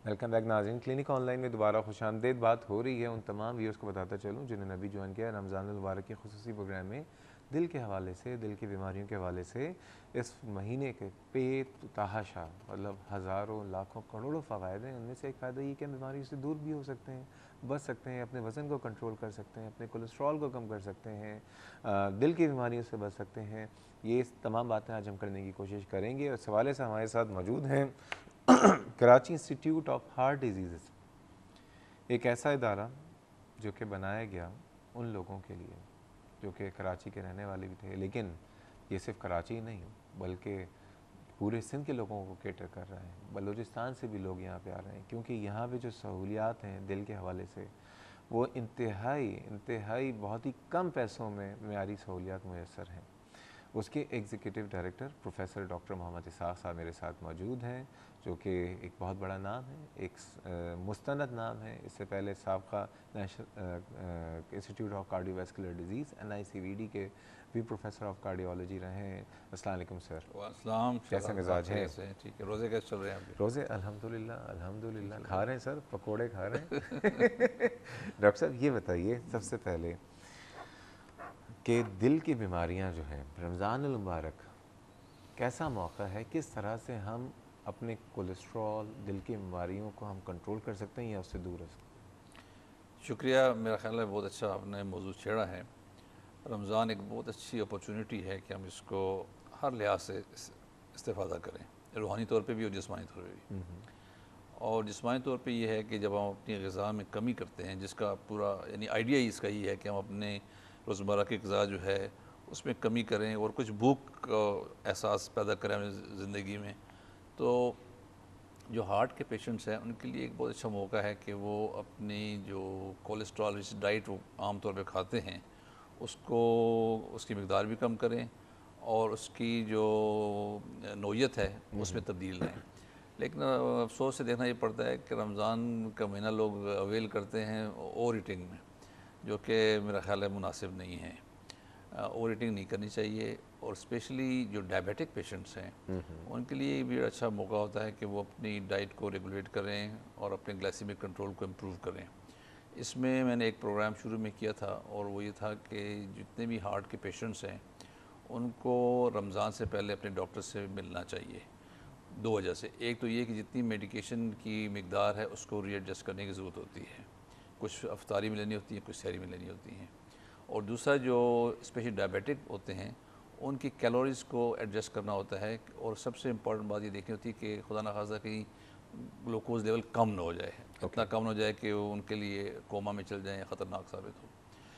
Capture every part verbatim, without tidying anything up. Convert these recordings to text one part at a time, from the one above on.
Welcome back नाज़रीन। Clinic online में दोबारा खुशामदीद। बात हो रही है उन तमाम व्यूअर्स को बताता चलूँ जिन्होंने अभी ज्वाइन किया है रमज़ान मुबारक के खुसूसी प्रोग्राम में। दिल के हवाले से, दिल की बीमारियों के हवाले से इस महीने के पे तहाशा मतलब हज़ारों लाखों करोड़ों फ़वायद हैं। उनमें से एक फ़ायदा ये कि हम बीमारियों से दूर भी हो सकते हैं, बच सकते हैं, अपने वज़न को कंट्रोल कर सकते हैं, अपने कोलेस्ट्रॉल को कम कर सकते हैं, दिल की बीमारियों से बच सकते हैं। ये तमाम बातें आज हम करने की कोशिश करेंगे। और इस हवाले से हमारे साथ मौजूद हैं Karachi institute of heart diseases, एक ऐसा इदारा जो कि बनाया गया उन लोगों के लिए जो कि कराची के रहने वाले भी थे, लेकिन ये सिर्फ कराची ही नहीं बल्कि पूरे सिंध के लोगों को केटर कर रहा है। बलूचिस्तान से भी लोग यहाँ पे आ रहे हैं क्योंकि यहाँ पे जो सहूलियात हैं दिल के हवाले से वो इंतहाई इंतहाई बहुत ही कम पैसों में मेयारी सहूलियात मुयसर हैं। उसके executive director professor doctor Mohammad Ishaq साहब मेरे साथ मौजूद हैं, जो कि एक बहुत बड़ा नाम है, एक मुस्तनद नाम है। इससे पहले साबका national institute of cardiovascular diseases N I C V D के भी प्रोफेसर ऑफ कार्डियोलॉजी रहे हैं। अस्सलाम वालेकुम सर। वालेकुम कैसे मिजाज हैं? से ठीक है। रोज़े कैसे चल रहे हैं आपके? रोज़े अल्हम्दुलिल्लाह अल्हम्दुलिल्लाह खा रहे हैं सर, पकोड़े खा रहे हैं। डॉक्टर साहब ये बताइए सबसे पहले कि दिल की बीमारियां जो हैं, रमज़ान मुबारक कैसा मौका है, किस तरह से हम अपने कोलेस्ट्रॉल, दिल की बीमारियों को हम कंट्रोल कर सकते हैं या उससे दूर रह सकते हैं? शुक्रिया। मेरा ख़्याल है बहुत अच्छा आपने मौजूद छेड़ा है। रमज़ान एक बहुत अच्छी अपॉर्चुनिटी है कि हम इसको हर लिहाज से इस्तेफ़ादा करें, रूहानी तौर पे भी और जिस्मानी तौर पे भी। और जिस्मानी तौर पे ये है कि जब हम अपनी ग़िज़ा में कमी करते हैं, जिसका पूरा यानी आइडिया ही इसका ही है कि हम अपने रोज़मर्रा की ग़िज़ा जो है उसमें कमी करें और कुछ भूख का एहसास पैदा करें अपनी ज़िंदगी में। तो जो हार्ट के पेशेंट्स हैं उनके लिए एक बहुत अच्छा मौका है कि वो अपनी जो कोलेस्ट्रॉल रिच डाइट वो आम तौर पे खाते हैं उसको उसकी मकदार भी कम करें और उसकी जो नोयत है उसमें तब्दील रहें। लेकिन अफसोस से देखना ये पड़ता है कि रमज़ान का महीना लोग अवेल करते हैं ओवर ईटिंग में, जो कि मेरा ख़्याल है मुनासिब नहीं है। ओवर ईटिंग नहीं करनी चाहिए और स्पेशली जो डायबिटिक पेशेंट्स हैं उनके लिए भी अच्छा मौका होता है कि वो अपनी डाइट को रेगुलेट करें और अपने ग्लाइसेमिक कंट्रोल को इम्प्रूव करें। इसमें मैंने एक प्रोग्राम शुरू में किया था और वो ये था कि जितने भी हार्ट के पेशेंट्स हैं उनको रमज़ान से पहले अपने डॉक्टर से मिलना चाहिए। दो वजह से, एक तो ये कि जितनी मेडिकेशन की मकदार है उसको रीएडजस्ट करने की ज़रूरत होती है, कुछ अफ्तारी में लेनी होती है, कुछ सहरी में लेनी होती हैं। और दूसरा जो स्पेशली डायबिटिक होते हैं उनकी कैलोरीज़ को एडजस्ट करना होता है। और सबसे इम्पॉर्टेंट बात ये देखनी होती है कि खुदा न खास्ता कहीं ग्लूकोज लेवल कम ना हो जाए, okay. इतना कम ना हो जाए कि वो उनके लिए कोमा में चल जाए या ख़तरनाक साबित हो।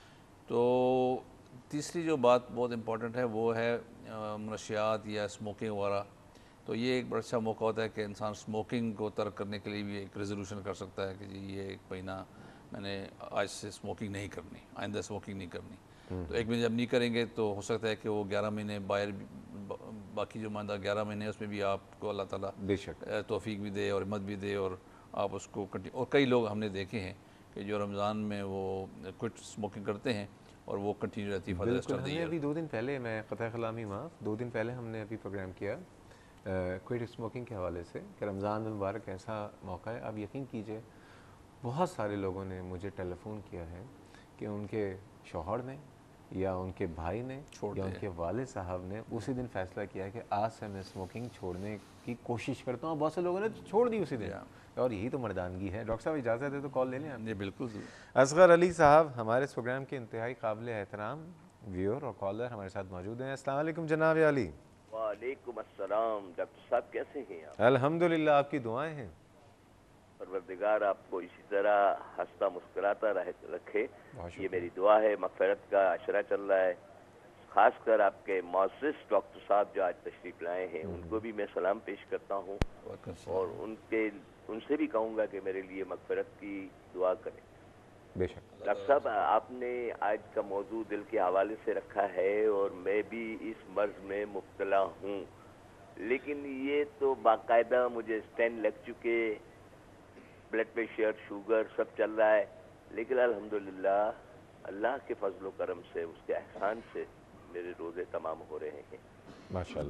तो तीसरी जो बात बहुत इम्पॉर्टेंट है वो है मनशियात या स्मोकिंग वगैरह। तो ये एक बड़ा अच्छा मौका होता है कि इंसान स्मोकिंग को तर्क करने के लिए भी एक रेजोल्यूशन कर सकता है कि जी ये एक महीना मैंने आज से स्मोकिंग नहीं करनी, आइंदा स्मोकिंग नहीं करनी। तो एक महीने जब नहीं करेंगे तो हो सकता है कि वो ग्यारह महीने बाहर बाकी जो मानदा ग्यारह महीने उसमें भी आपको अल्लाह ताला बेशक तौफीक भी दे और हिम्मत भी दे और आप उसको कंटिन्यू। और कई लोग हमने देखे हैं कि जो रमज़ान में वो क्विट स्मोकिंग करते हैं और वो कंटिन्यू रहती है for the rest of the year. अभी दो दिन पहले, मैं क़तई ख़लामी माफ़, दो दिन पहले हमने अभी प्रोग्राम किया क्विट स्मोकिंग के हवाले से कि रमज़ान मुबारक ऐसा मौका है। आप यकीन कीजिए बहुत सारे लोगों ने मुझे टेलीफोन किया है कि उनके शौहर ने या उनके भाई ने या उनके वालिद साहब ने उसी दिन फ़ैसला किया कि आज से मैं स्मोकिंग छोड़ने की कोशिश करता हूँ। बहुत से लोगों ने छोड़ दी उसी दिन, और यही तो मर्दानगी है। डॉक्टर साहब इजाज़त है तो कॉल ले लें आप? जी बिल्कुल। असगर अली साहब हमारे इस प्रोग्राम के इंतहाई काबिल एहतराम व्यूअर और कॉलर हमारे साथ मौजूद हैं। अस्सलाम वालेकुम जनाब अली। वालेकुम अस्सलाम। डॉक्टर साहब कैसे हैं आप? अल्हम्दुलिल्लाह, आपकी दुआएं हैं। परवरदिगार आपको इसी तरह हंसता मुस्कुराता रखे, ये मेरी दुआ है। मग़फ़िरत का अशरा चल रहा है, खासकर आपके मौअज़्ज़िज़ डॉक्टर साहब जो आज तशरीफ़ लाए हैं उनको भी मैं सलाम पेश करता हूँ और उनके उनसे भी कहूँगा कि मेरे लिए मग़फ़िरत की दुआ करें। बेशक। डॉक्टर साहब आपने आज का मौजू दिल के हवाले से रखा है और मैं भी इस मर्ज़ में मुब्तला हूँ, लेकिन ये तो बाकायदा मुझे स्टेन लग चुके, ब्लड प्रेशर शुगर सब चल रहा है, लेकिन अल्हम्दुलिल्लाह अल्लाह के फजल व करम से उसके एहसान से मेरे रोज़े तमाम हो रहे हैं। माशाअल्लाह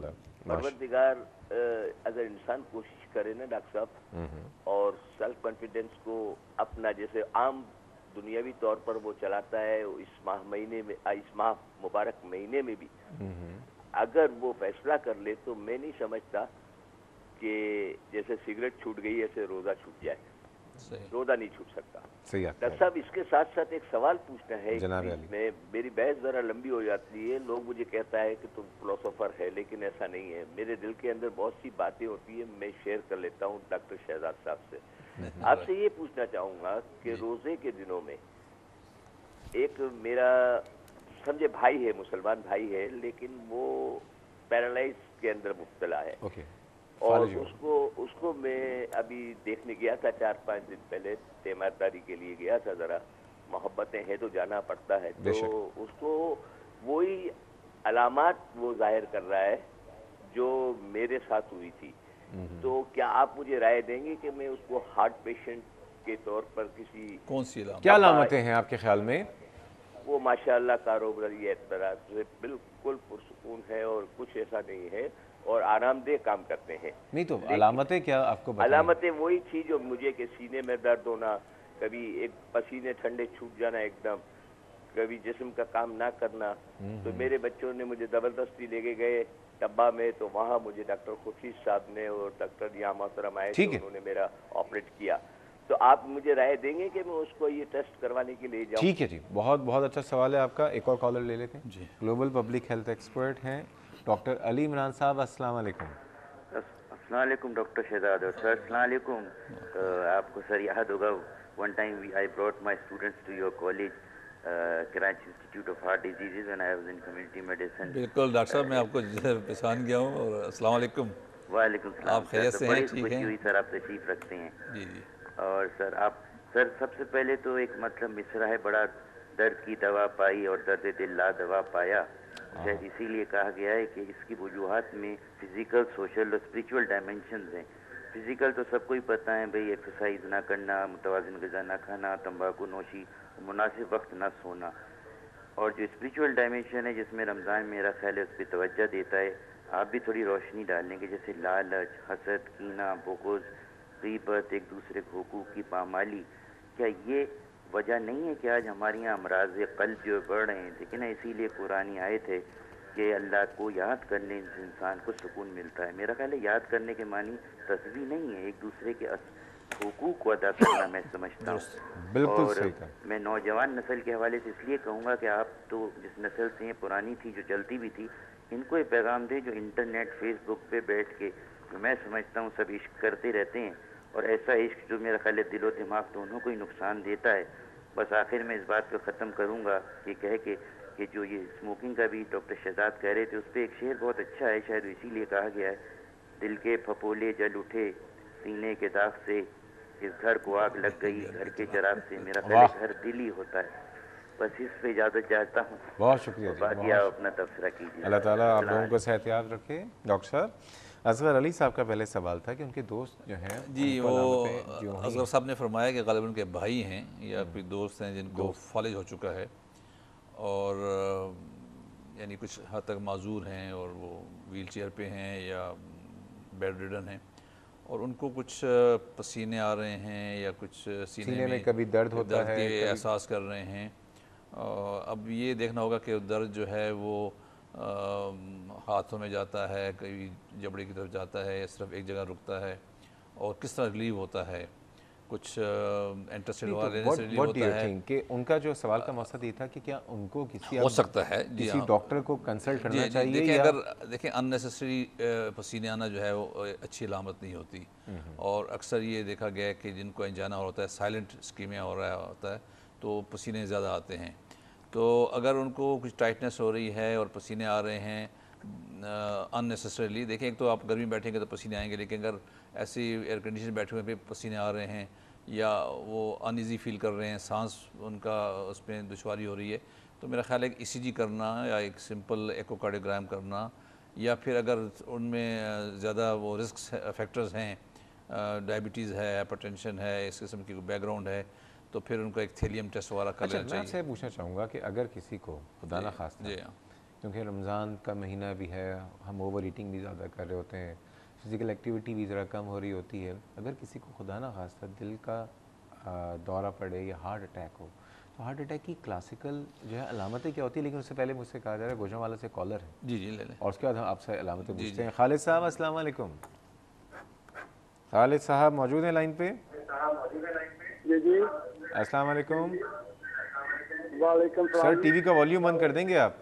परवरदिगार अगर इंसान कोशिश करे ना डॉक्टर साहब और सेल्फ कॉन्फिडेंस को अपना जैसे आम दुनियावी तौर पर वो चलाता है इस माह महीने में इस माह मुबारक महीने में भी अगर वो फैसला कर ले तो मैं नहीं समझता कि जैसे सिगरेट छूट गई ऐसे रोज़ा छूट जाए। रोज़ा नहीं छूट सकता। सही डॉक्टर साहब इसके साथ साथ एक सवाल पूछना है मैं, मेरी बहस ज़रा लंबी हो जाती है, लोग मुझे कहता है कि तुम फिलोसोफर है, लेकिन ऐसा नहीं है। मेरे दिल के अंदर बहुत सी बातें होती है, मैं शेयर कर लेता हूँ डॉक्टर शहजाद साहब से। आपसे ये पूछना चाहूँगा कि रोज़े के दिनों में एक मेरा समझे भाई है, मुसलमान भाई है, लेकिन वो पैरालाइज के अंदर मुब्तला है okay. और उसको उसको मैं अभी देखने गया था चार पाँच दिन पहले, तीमारदारी के लिए गया था। ज़रा मोहब्बतें हैं तो जाना पड़ता है, तो उसको वही अलामात वो जाहिर कर रहा है जो मेरे साथ हुई थी। तो क्या आप मुझे राय देंगे कि मैं उसको हार्ट पेशेंट के तौर पर किसी कौन सी अलामत क्या अलामतें हैं आपके ख्याल में? वो माशाअल्लाह कारोबारी एतराज़ से बिल्कुल पुरसुकून है और कुछ ऐसा नहीं है और आरामदेह काम करते हैं। नहीं तो अलामतें क्या आपको बताएं? अलामतें वही थी जो मुझे कि सीने में दर्द होना, कभी एक पसीने ठंडे छूट जाना एकदम, कभी जिस्म का काम ना करना। तो मेरे बच्चों ने मुझे ज़बरदस्ती लेके गए डब्बा में, तो वहाँ मुझे डॉक्टर खुर्शीद साहब ने और डॉक्टर यहाँ मोहतरम आए थे, उन्होंने मेरा ऑपरेट किया। तो आप मुझे राय देंगे कि मैं उसको ये टेस्ट करवाने के लिए जाऊँ? ठीक है जी, बहुत बहुत अच्छा सवाल है आपका। एक और कॉलर ले लेते हैं जी। ग्लोबल पब्लिक हेल्थ एक्सपर्ट हैं डॉक्टर अली इमरान साहब। अस्सलाम वालेकुम। अस्सलाम वालेकुम डॉक्टर शहजाद और सर अस्सलाम वालेकुम। आपको सर याद होगा one time I brought my students to your college Karachi institute of heart diseases when I was in community medicine. बिल्कुल डॉक्टर साहब, मैं आपको पहचान गया हूँ। और अस्सलाम वालेकुम। वालेकुम सलाम। आप खैरियत से हैं? ठीक है हुई सर, आप तशरीफ रखते हैं जी जी। और सर आप सर सबसे पहले तो एक मतलब मिसरा है, बड़ा दर्द की दवा पाई और दर्द दिल ला दवा पाया। शायद इसीलिए कहा गया है कि इसकी वजूहात में फिजिकल, सोशल और स्पिरिचुअल डायमेंशंस हैं। फिजिकल तो सबको ही पता है भाई, एक्सरसाइज ना करना, मुतवाज़िन ग़िज़ा ना खाना, तंबाकू नोशी, मुनासिब वक्त ना सोना। और जो स्पिरिचुअल डायमेंशन है जिसमें रमज़ान मेरा ख्याल है उस पर तवज्जो देता है, आप भी थोड़ी रोशनी डालने के, जैसे लालच, हसद, कीना, बुग़्ज़, ग़ीबत, एक दूसरे को हुकूक की पामाली, क्या ये वजह नहीं है कि आज हमारे यहाँ अमराज़ क़ल्ब जो बढ़ रहे हैं? लेकिन इसीलिए कुरानी आयत है कि अल्लाह को याद करने से इंसान को सुकून मिलता है। मेरा ख्याल है याद करने के मानी तस्बीह नहीं है, एक दूसरे के हुकूक को अदा करना मैं समझता हूँ। बिल्कुल और सही कहा। मैं नौजवान नस्ल के हवाले से इसलिए कहूँगा कि आप तो जिस नस्ल से हैं, पुरानी थी जो चलती भी थी, इनको ये पैगाम दे जो इंटरनेट फेसबुक पे बैठ के जो मैं समझता हूँ सब इश्क करते रहते हैं, और ऐसा इश्क जो मेरा ख्याल है दिलो दिमाग दोनों को ही नुकसान देता है। बस आखिर में इस बात को ख़त्म करूँगा ये कह के कि जो ये स्मोकिंग का भी डॉक्टर शहजाद कह रहे थे, उस पर एक शेर बहुत अच्छा है, शायद इसीलिए कहा गया है, दिल के फपोले जल उठे सीने के दाग से, इस घर को आग लग गई घर के चराग से। मेरा ख्याल घर दिल ही होता है। बस इस पे इजाज़त चाहता हूँ। बहुत शुक्रिया जी, बाकी आप अपना तबसरा कीजिए। अल्लाह ताला आप लोगों को सेहतियाब रखे। डॉक्टर साहब, असगर अली साहब का पहले सवाल था कि उनके दोस्त जो हैं जी, वो असगर साहब ने फरमाया कि ग़ालिबन उनके भाई हैं या कोई दोस्त हैं जिनको फालिज हो चुका है और यानी कुछ हद तक माजूर हैं और वो व्हील चेयर पे हैं या बेड रिडन हैं और उनको कुछ पसीने आ रहे हैं या कुछ सीने, सीने में, में कभी दर्द होता दर्द है, के एहसास कर रहे हैं। अब ये देखना होगा कि दर्द जो है वो आ, हाथों में जाता है, कभी जबड़े की तरफ जाता है या सिर्फ एक जगह रुकता है और किस तरह रिलीव होता है। कुछ एंटासिड वाले से रिलीव होता है कि उनका जो सवाल का मकसद ये था कि क्या उनको किसी हो सकता है किसी डॉक्टर को कंसल्ट करना चाहिए? देखिए, अगर देखें अननेसेसरी पसीने आना जो है वो अच्छी अलामत नहीं होती और अक्सर ये देखा गया है कि जिनको अंजाना होता है, साइलेंट स्कीमिया हो रहा होता है, तो पसीने ज़्यादा आते हैं। तो अगर उनको कुछ टाइटनेस हो रही है और पसीने आ रहे हैं अननेसेसरीली, देखें एक तो आप गर्मी बैठेंगे तो पसीने आएंगे, लेकिन अगर ऐसी एयर कंडीशन बैठे हुए पे पसीने आ रहे हैं या वो अनईज़ी फील कर रहे हैं, सांस उनका उसमें दुश्वारी हो रही है, तो मेरा ख्याल है कि ईसीजी करना या एक सिंपल एकोकार्डियोग्राम करना, या फिर अगर उनमें ज़्यादा वो रिस्क फैक्टर्स हैं, डायबिटीज़ है, हाइपरटेंशन है, इस किस्म की बैकग्राउंड है, तो फिर उनको एक थेलियम टेस्ट वाला कर लेना चाहिए। मैं आपसे पूछना चाहूँगा कि अगर किसी को खुदा ना खास्ता کیونکہ رمضان کا مہینہ بھی ہے, ہم اوور ایٹنگ بھی زیادہ کر رہے ہوتے ہیں, فزیکل ایکٹیویٹی بھی ذرا کم ہو رہی ہوتی ہے. اگر کسی کو خدا نہ خواستہ دل کا دورہ پڑے یا ہارٹ اٹیک ہو, تو ہارٹ اٹیک کی کلاسیکل جو ہے علامتیں کیا ہوتی ہیں؟ لیکن اس سے پہلے مجھ سے کہا جا رہا ہے گوجران والا سے کالر ہے. جی جی لے لیں, اور اس کے بعد ہم آپ سے علامتیں پوچھتے ہیں. خالد صاحب السلام علیکم. خالد صاحب موجود ہیں لائن پہ؟ جی جی السلام علیکم. وعلیکم السلام. سر ٹی وی کا والیوم بند کر دیں گے آپ؟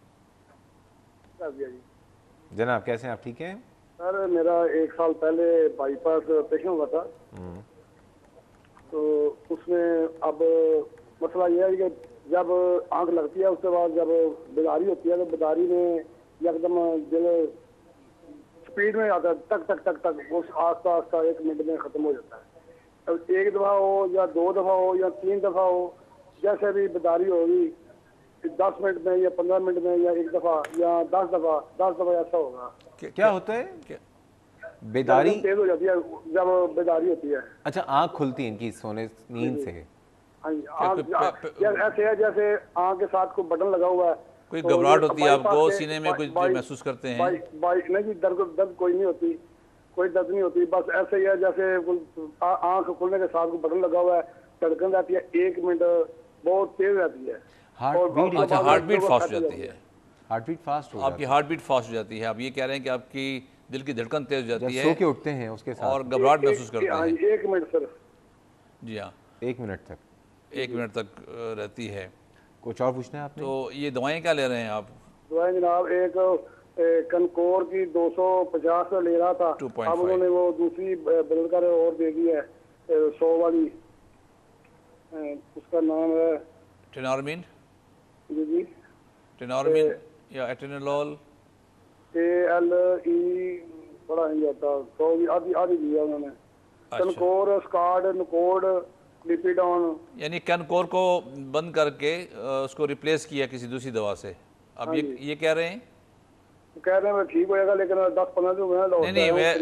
جناب کیسے ہیں آپ, ٹھیک ہیں؟ سر میرا ایک سال پہلے بائی پاس آپریشن ہوا تھا, تو اس میں اب مسئلہ یہ ہے کہ جب آنکھ لگتی ہے اس کے بعد جب بیداری ہوتی ہے تو بیداری میں ایک دم دل اسپیڈ میں آتا ہے, ٹک ٹک ٹک ٹک, وہ آہستہ آہستہ ایک منٹ میں ختم ہو جاتا ہے. اب ایک دفعہ ہو یا دو دفعہ ہو یا تین دفعہ ہو, جیسے بھی بیداری ہوگی دس منٹ میں یا پندرہ منٹ میں یا ایک دفعہ یا دس دفعہ دس دفعہ ایسا ہوگا. کیا ہوتا ہے بیداری تیز ہو جاتی ہے جب بیداری ہوتی ہے؟ اچھا آنکھ کھلتی ہے ان کی سونے نیند سے؟ ہاں جی, ایسے ہے جیسے آنکھ کے ساتھ کوئی بٹن لگا ہوا ہے. کوئی گھبراہٹ ہوتی ہے آپ کو سینے میں, کچھ محسوس کرتے ہیں؟ نہیں جی, درد درد کوئی نہیں ہوتی, کوئی درد نہیں ہوتی, بس ایسے ہی ہے جیسے آنکھ کھلنے کے ساتھ کوئی بٹن لگا ہوا ہے, دھڑکن رہتی ہے ایک منٹ بہت تیز رہتی ہے. اچھا ہارٹ بیٹ فاسٹ ہو جاتی ہے؟ ہارٹ بیٹ فاسٹ ہو آپ کی ہارٹ بیٹ فاسٹ ہو جاتی ہے. آپ یہ کہہ رہے ہیں کہ آپ کی دل کی دھڑکن تیز ہو جاتی ہے, سو کے اٹھتے ہیں اس کے ساتھ اور گھبراہٹ محسوس کرتے ہیں؟ ایک منٹ سر. جی ہاں, ایک منٹ تک ایک منٹ تک رہتی ہے. کچھ اور پوچھنا ہے آپ نے؟ تو یہ دوائیں کیا لے رہے ہیں آپ؟ دوائیں جناب ایک کنکور کی دو سو پچاس لے رہا تھا, اب انہوں نے وہ دوسری بدل کر اور دے دی ہے سو والی, اس کا نام ہے ٹینارمین. جی جی ٹینارمین یا ایٹینولول؟ اے ایل ای بڑا نہیں جاتا, سو آدھی آدھی دیا انہوں نے. کنکور, اسکارڈ, نکوڈ, لیپیڈون. یعنی کنکور کو بند کر کے اس کو ریپلیس کیا کسی دوسری دوا سے, اب یہ یہ کہہ رہے ہیں؟ کہہ رہے ہیں ٹھیک ہو جائے گا, لیکن دس پندرہ دن نہیں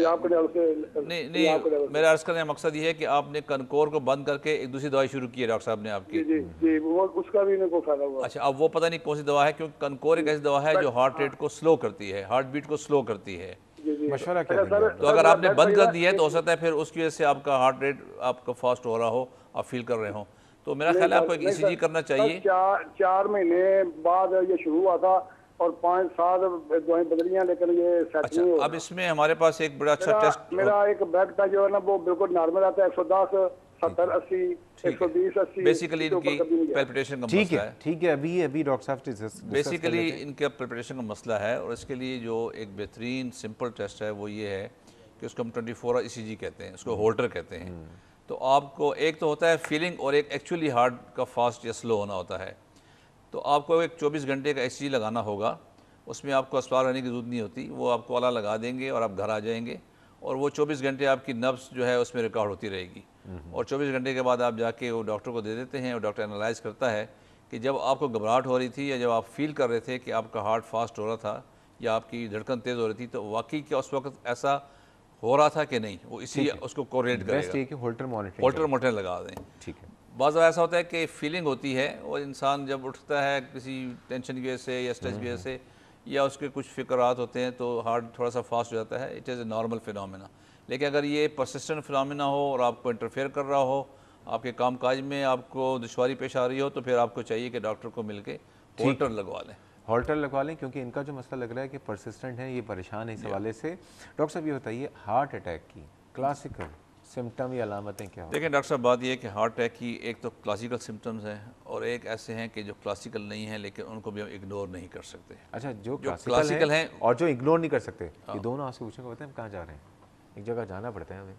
نہیں نہیں میرا عرض کرنے کا مقصد یہ ہے کہ آپ نے کنکور کو بند کر کے ایک دوسری دوائی شروع کی ہے ڈاکٹر صاحب نے آپ کی. جی جی وہ اس کا بھی کوئی فائدہ ہوا. اچھا, اب وہ پتہ نہیں کون سی دوا ہے, کیونکہ کنکور ایک ایسی دوا ہے جو ہارٹ ریٹ کو سلو کرتی ہے, ہارٹ بیٹ کو سلو کرتی ہے. مشورہ کیا دیں گے؟ تو اگر آپ نے بند کر دیا ہے تو ہو سکتا ہے پھر اس کی وجہ سے آپ کا ہارٹ ریٹ آپ کا فاسٹ ہو رہا ہو, آپ فیل کر رہے ہوں. تو میرا خیال ہے آپ کو ایک ای سی جی کرنا چاہیے. چار مہینے بعد یہ شروع ہوا تھا اور پانچ سات دوائیں بدلی ہیں, لیکن یہ سیٹ نہیں ہو رہا. اب اس میں ہمارے پاس ایک بڑا اچھا ٹیسٹ, میرا ایک بیک تھا جو ہے نا وہ بالکل نارمل آتا ہے, ایک سو دس ستر اسی ایک سو بیس اسی. بیسیکلی ان کی پیلپٹیشن کا مسئلہ ہے. ٹھیک ہے, ابھی ابھی ڈاکٹر صاحب بیسیکلی ان کا پیلپٹیشن کا مسئلہ ہے, اور اس کے لیے جو ایک بہترین سمپل ٹیسٹ ہے وہ یہ ہے کہ اس کو ہم ٹوئنٹی فور ای سی جی کہتے ہیں, اس کو ہولٹر کہتے ہیں. تو آپ کو ایک تو ہوتا ہے فیلنگ, اور ایک ایکچولی ہارٹ کا فاسٹ یا سلو ہونا ہوتا ہے. تو آپ کو ایک چوبیس گھنٹے کا ای سی جی لگانا ہوگا, اس میں آپ کو اسپتال رہنے کی ضرورت نہیں ہوتی, وہ آپ کو آلہ لگا دیں گے اور آپ گھر آ جائیں گے, اور وہ چوبیس گھنٹے آپ کی نبض جو ہے اس میں ریکارڈ ہوتی رہے گی. اور چوبیس گھنٹے کے بعد آپ جا کے وہ ڈاکٹر کو دے دیتے ہیں, اور ڈاکٹر انالائز کرتا ہے کہ جب آپ کو گھبراہٹ ہو رہی تھی یا جب آپ فیل کر رہے تھے کہ آپ کا ہارٹ فاسٹ ہو رہا تھا یا آپ کی دھڑکن تیز ہو رہی تھی, تو واقعی کیا اس وقت ایسا ہو رہا تھا کہ نہیں, وہ اسی اس کو کوریلیٹ کرے گا. ہولٹر مانیٹرنگ, ہولٹر مانیٹر لگا دیں. ٹھیک ہے. بعض ایسا ہوتا ہے کہ فیلنگ ہوتی ہے, اور انسان جب اٹھتا ہے کسی ٹینشن کی وجہ سے یا اسٹریس کی وجہ سے یا اس کے کچھ فکرات ہوتے ہیں, تو ہارٹ تھوڑا سا فاسٹ ہو جاتا ہے. It is a normal phenomena. لیکن اگر یہ پرسسٹنٹ فینومینا ہو اور آپ کو انٹرفیئر کر رہا ہو, آپ کے کام کاج میں آپ کو دشواری پیش آ رہی ہو, تو پھر آپ کو چاہیے کہ ڈاکٹر کو مل کے ہولٹر لگوا لیں. ہولٹر لگوا لیں, کیونکہ ان کا جو مسئلہ لگ رہا ہے کہ پرسسٹنٹ ہے, یہ پریشان ہے اس حوالے سے. ڈاکٹر صاحب یہ بتائیے ہارٹ اٹیک کی کلاسیکل سمٹم یا علامتیں کیا ہیں؟ دیکھیں ڈاکٹر صاحب, بات یہ ہے کہ ہارٹ اٹیک کی ایک تو کلاسیکل سمٹمز ہیں, اور ایک ایسے ہیں کہ جو کلاسیکل نہیں ہیں لیکن ان کو بھی ہم اگنور نہیں کر سکتے. اچھا, جو کلاسیکل ہیں اور جو اگنور نہیں کر سکتے, یہ دونوں آپ سے پوچھیں گے, بتائیں ہم کہاں جا رہے ہیں؟ ایک جگہ جانا پڑتا ہے ہمیں,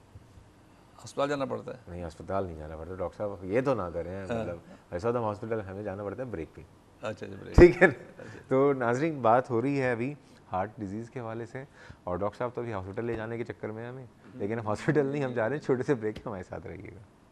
ہسپتال جانا پڑتا ہے. نہیں اسپتال نہیں جانا پڑتا ڈاکٹر صاحب, یہ تو نہ کریں, مطلب ایسا تو ہاسپٹل ہمیں جانا پڑتا ہے بریک پہ. اچھا ٹھیک ہے. تو ناظرین بات ہو رہی ہے ابھی ہارٹ ڈیزیز کے حوالے سے, اور ڈاکٹر صاحب تو ابھی ہاسپٹل لے جانے کے چکر میں ہمیں, لیکن ہم ہاسپٹل نہیں, ہم جا رہے ہیں چھوٹے سے بریک, ہمارے ساتھ رہیے گا.